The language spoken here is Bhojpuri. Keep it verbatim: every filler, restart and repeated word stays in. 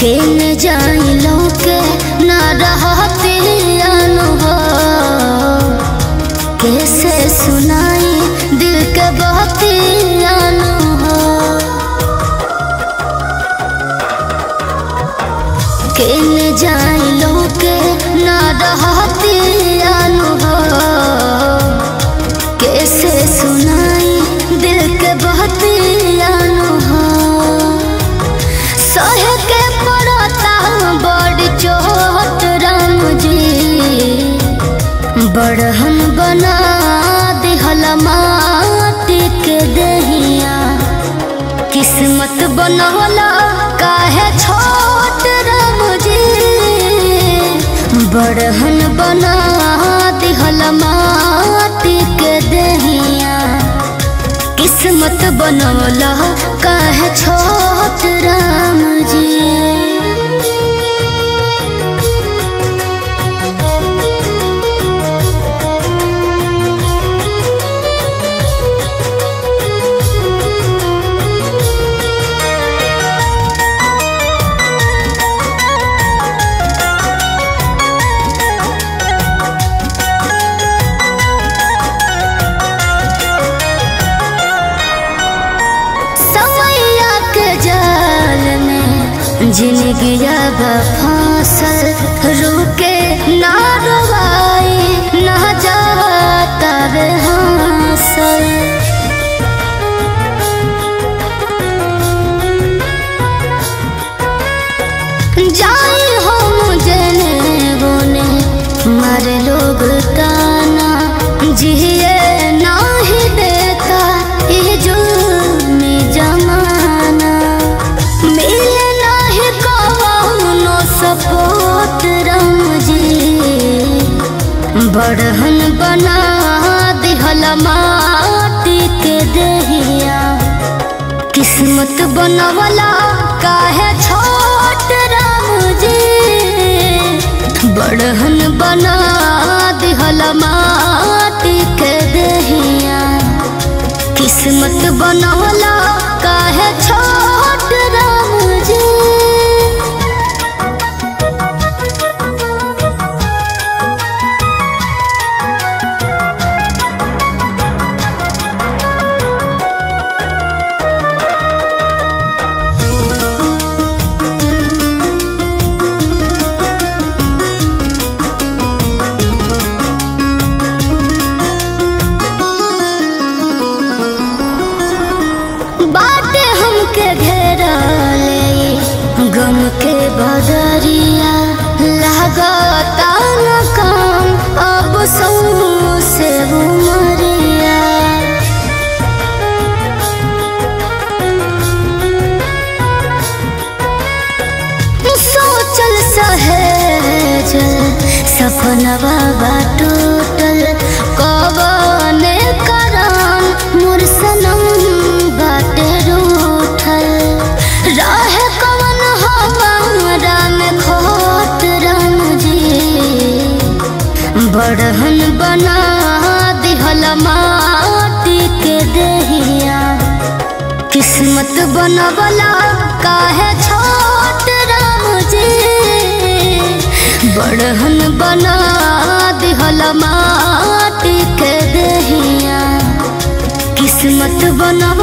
के न जाई लौके ना रहती अनुभव, कैसे सुनाई दिल के बहती अनुभव। के न जाई लौके ना रहती अनुभव, कैसे सुनाई दिल के बहती अनुभव। सहे के पड़ता बड़ चोट राम जी, बड़हन बना दिहल माटी के दहिया। किस्मत बनवला काहे छोट राम जी, बड़हन बना दिहल माटी के दहिया। किस्मत बनवला काहे छोट राम जी। जिंदगी अब फांसल रुके ना रुवाई ना जाता रे हांसल। जाई हो मुझे बोने मारे लोग ताना, जिए ना ही देता ये जुल्मी जमाना। मिले नाही कौनो सपोर्ट राम जी, बड़हन बना दिहल माटी के दहिया। किस्मत बनवला काहे छोट राम जी, बड़हन बना दिहल माटी के दहिया। किस्मत बनवला काहे छोट राम जी। गम के बदरिया लागता न काम अब सौ से उमरिया। सोचल सहेज सपनवा बा टूटल, कवने कराम मोर सनम बाटे रूठल। राह कवन हमारा में खोट राम जी, बड़हन बना दिहल माटी के दहिया। किस्मत बनवला काहे छोट राम जी, बड़हन बना दिहल माटी के दहिया। किस्मत बनवला